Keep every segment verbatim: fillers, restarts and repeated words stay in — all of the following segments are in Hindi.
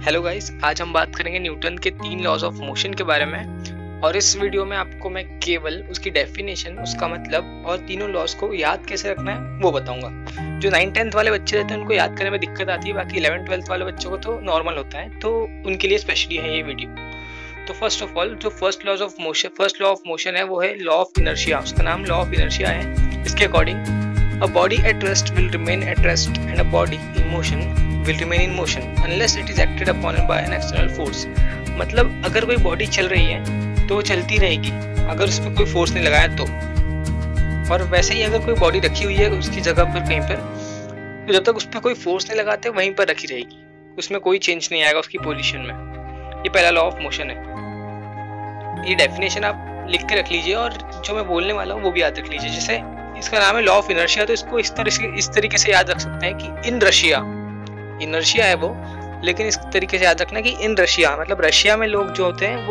हेलो गाइस, आज हम बात करेंगे न्यूटन के तीन लॉज ऑफ मोशन के बारे में। और इस वीडियो में आपको मैं केवल उसकी डेफिनेशन, उसका मतलब और तीनों लॉज को याद कैसे रखना है वो बताऊंगा। जो नाइन टेंथ वाले बच्चे रहते हैं उनको याद करने में दिक्कत आती है, बाकी इलेवन ट्वेल्थ वाले बच्चों को तो नॉर्मल होता है, तो उनके लिए स्पेशली है ये वीडियो। तो फर्स्ट ऑफ ऑल जो first laws of motion first law of motion है वो है लॉ ऑफ इनर्शिया। उसका नाम लॉ ऑफ इनर्शिया है। इसके according a body at rest will remain at rest and a body in motion will remain in motion unless it is acted upon by an external force। मतलब अगर कोई बॉडी चल रही है तो वो चलती रहेगी अगर उस पर कोई फोर्स नहीं लगाया तो। और वैसे ही अगर कोई बॉडी रखी हुई है उसकी जगह पर कहीं पर, तो जब तक उस पर कोई फोर्स नहीं लगाते वहीं पर रखी रहेगी, उसमें कोई चेंज नहीं आएगा उसकी पोजीशन में। ये पहला लॉ ऑफ मोशन है। ये डेफिनेशन आप लिख के रख लीजिए और जो मैं बोलने वाला हूँ वो भी याद रख लीजिए। जैसे इसका नाम है लॉ ऑफ इनर्शिया, तो इसको इस तरह से इस तरीके से याद रख सकते हैं कि इन रशिया, इनर्शिया है वो, लेकिन इस तरीके से याद रखना कि इन रशिया मतलब रशिया में लोग जो होते हैं वो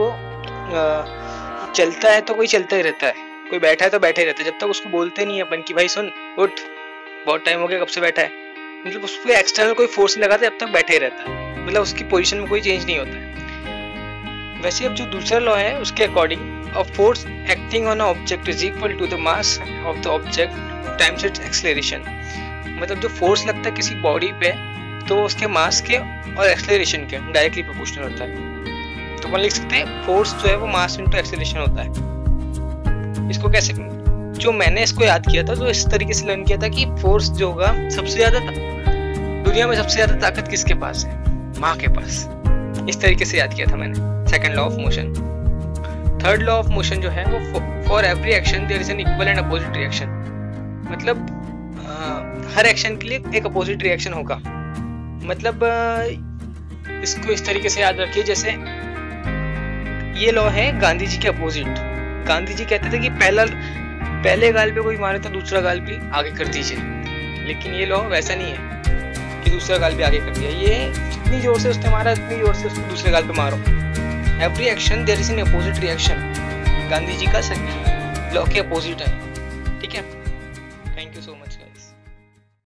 आ, चलता है तो कोई चलता ही रहता है, कोई बैठा है तो बैठा ही रहता है, जब तक उसको बोलते नहीं अपन कि भाई सुन उठ, बहुत टाइम हो गया कब से बैठा है, मतलब उसको एक्सटर्नल कोई फोर्स नहीं लगाता, जब तक बैठा ही रहता है, मतलब उसकी पोजीशन में कोई चेंज नहीं होता है। वैसे अब जो दूसरा लॉ है उसके according a force acting on a object is equal to the mass of the object times its acceleration. मतलब जो फोर्स लगता है किसी बॉडी पे तो उसके मास के और एक्सेलरेशन के डायरेक्टली प्रोपोर्शनल होता है। तो अपन लिख सकते हैं फोर्स जो है वो मास इनटू एक्सेलरेशन होता है। इसको कैसे, जो मैंने इसको याद किया था तो इस तरीके से लर्न किया था कि फोर्स जो होगा सबसे ज्यादा दुनिया में सबसे ज्यादा ताकत किसके पास है, माँ के पास। इस तरीके से याद किया था मैंने second law of motion. Third law of motion जो है वो for every action there is an equal and opposite reaction. मतलब आ, हर एक्शन के लिए एक अपोजिट रिएक्शन होगा। मतलब इसको इस तरीके से याद रखिए, जैसे ये लॉ है गांधी जी के अपोजिट। गांधी जी कहते थे कि पहला पहले गाल पे कोई मारे तो दूसरा गाल भी आगे कर दीजिए, लेकिन ये लॉ वैसा नहीं है कि दूसरा गाल भी आगे कर दिया। ये जितनी जोर से उसने मारा उतनी जोर से उसको दूसरे गाल पे मारो। Every action there is an opposite reaction. Gandhi ji का लॉ के अपोजिट है, ठीक है।